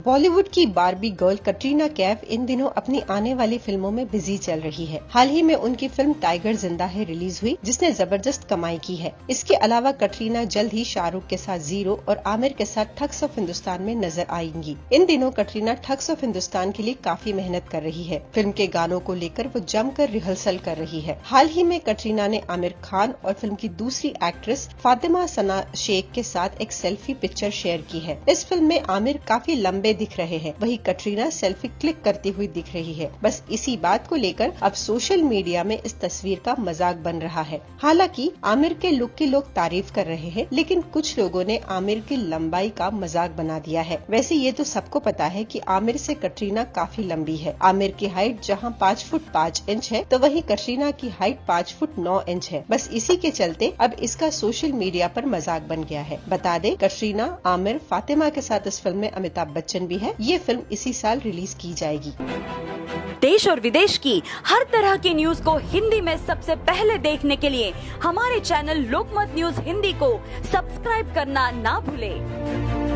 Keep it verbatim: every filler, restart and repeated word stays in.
बॉलीवुड की Barbie girl Katrina Kaif इन दिनों अपनी आने वाली फिल्मों में बिजी चल रही है। हाल ही में उनकी फिल्म टाइगर जिंदा है रिलीज हुई, जिसने जबरदस्त कमाई की है। इसके अलावा कटरीना जल्द ही शाहरुख के साथ जीरो और आमिर के साथ ठग्स ऑफ हिंदुस्तान में नजर आएंगी। इन दिनों कटरीना ठग्स ऑफ हिंदुस्तान के लिए काफी मेहनत कर रही है। फिल्म के गानों को लेकर वो जमकर रिहर्सल कर रही है। हाल ही में कटरीना ने आमिर खान और फिल्म की दूसरी एक्ट्रेस फातिमा सना शेख के साथ एक सेल्फी पिक्चर शेयर की है। इस फिल्म में आमिर काफी लंबे दिख रहे हैं, वहीं कटरीना सेल्फी क्लिक करती हुई दिख रही है। बस इसी बात को लेकर अब सोशल मीडिया में इस तस्वीर का मजाक बन रहा है। हालांकि आमिर के लुक की लोग तारीफ कर रहे हैं, लेकिन कुछ लोगों ने आमिर की लंबाई का मजाक बना दिया है। वैसे ये तो सबको पता है कि आमिर से कटरीना काफी लंबी है। आमिर की हाइट जहां पाँच फुट पाँच इंच है, तो वहीं कटरीना की हाइट पाँच फुट नौ इंच है। बस इसी के चलते अब इसका सोशल मीडिया पर मजाक बन गया है। बता दें, कटरीना, आमिर, फातिमा के साथ इस फिल्म में अमिताभ बच्चन भी है। ये फिल्म इसी साल रिलीज की जाएगी। देश और विदेश की हर तरह की न्यूज को हिंदी में सबसे पहले देखने के लिए हमारे चैनल लोकमत न्यूज हिंदी को सब्सक्राइब करना ना भूलें।